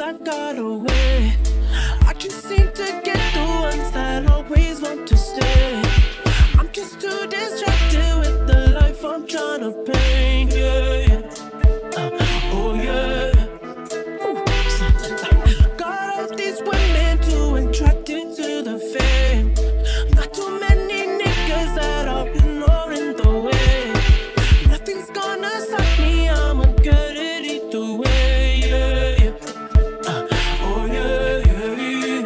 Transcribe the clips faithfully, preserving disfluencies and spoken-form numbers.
I got away. I just seem to get the ones that always want to stay. I'm just too distracted with the life I'm trying to paint, yeah, yeah. Uh, oh yeah. Ooh. Got all these women too attracted to the fame. Not too many niggas that are ignoring the way. Nothing's gonna stop me, I'ma get it either way, yeah, yeah. Uh, oh yeah, yeah, yeah.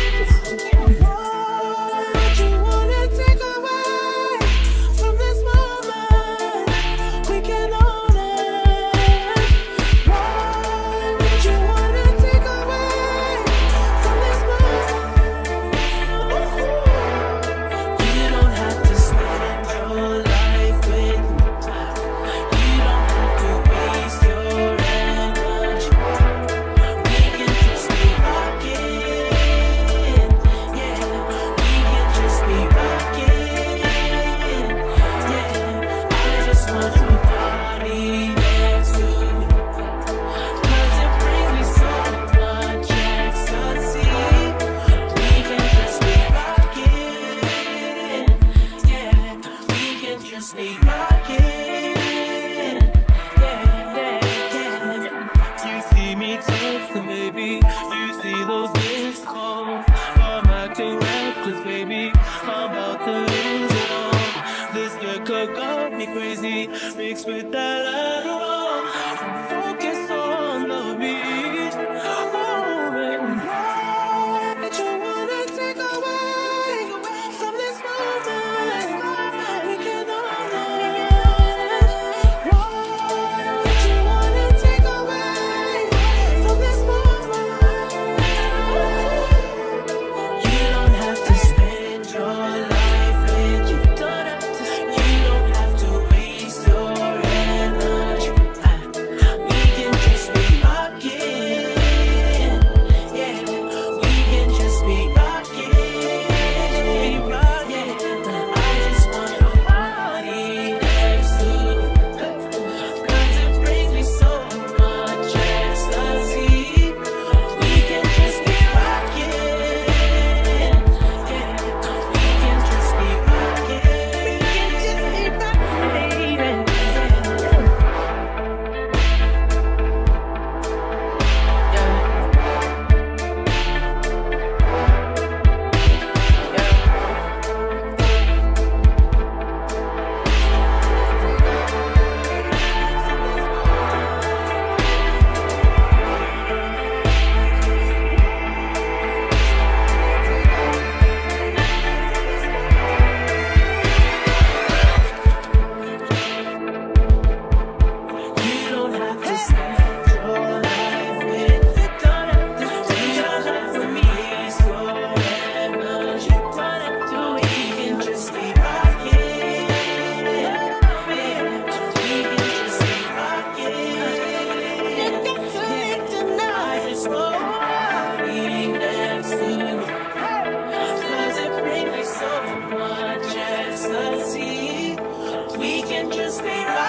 What you wanna take away from this moment? We can own it. Why would you wanna take away from this moment? You don't have to spend your life with me. You don't have to waste your energy. We can just be rockin', yeah. We can just be rockin', yeah. I just want your body next to me, 'cause it brings me so much ecstasy. We can just be rockin', yeah. We can just be rockin', yeah, yeah, yeah. You see me texting, baby. You see those missed calls. I'm acting reckless, baby. I'm about to lose it all. This liquor got me crazy, mixed with that Adderall. Focus on the beat. Oh, baby. What you wanna take away from this moment? We can own it. What you wanna take away from this moment? You don't have to spend your life with you. Don't have to. You don't have to waste your energy. Ah, we can just be rockin', yeah. We can just be rockin', yeah. I just want your body next to me, 'cause it brings me so much ecstasy. We can just be rockin', yeah. We can just be rockin', we can just be rockin', baby. You don't have to spend your life with me. Don't have to. You don't have to waste your energy. Don't have to. We can just be rockin', yeah. We can just be rockin'. You got to make tonight. I just want your body next to me, 'cause it brings me so much ecstasy. We can just be rockin'.